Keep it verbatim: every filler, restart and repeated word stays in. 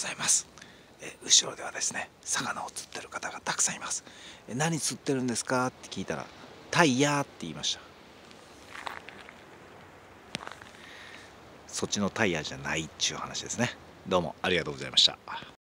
ざいます。え後ろではですね、魚を釣ってる方がたくさんいます。え何釣ってるんですかって聞いたら、タイヤーって言いました。そっちのタイヤじゃないっちゅう話ですね。どうもありがとうございました。